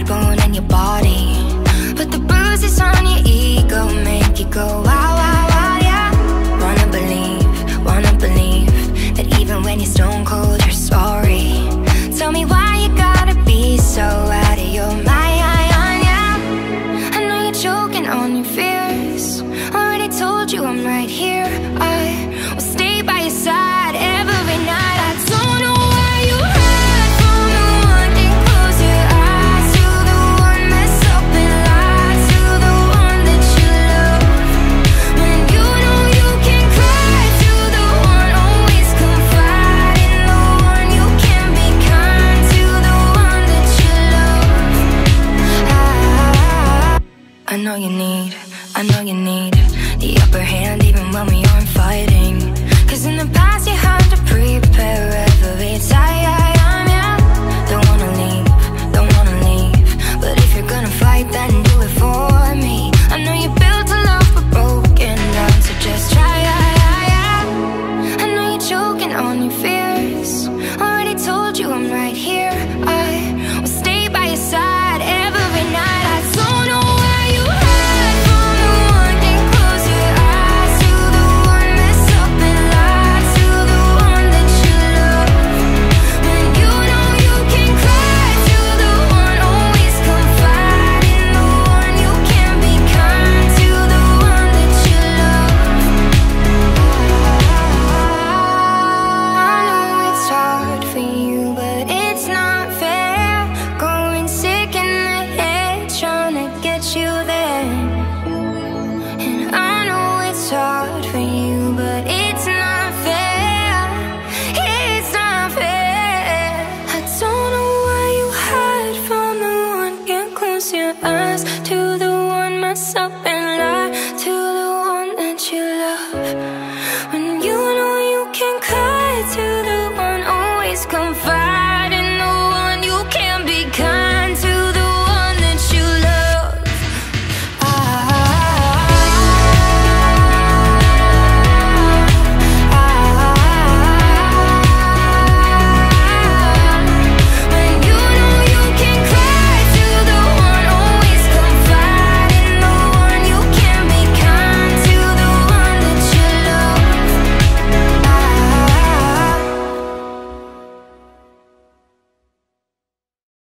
bone in your body, but the bruises on your ego make you go wow, wow, wow, yeah. Wanna believe that even when you're stone cold, you're sorry. Tell me why you gotta be so out of your mind, yeah. I know you're choking on your fears. Already told you I'm right here. I will stay by your side every night. I don't know why you hide from the one and close your eyes to the one that's up and lies to the one that you love. When you know you can cry to the one, always confide in the one. You can be kind to the one that you love. I know you need the upper hand even when we aren't fighting. 'Cause in the past you had to prepare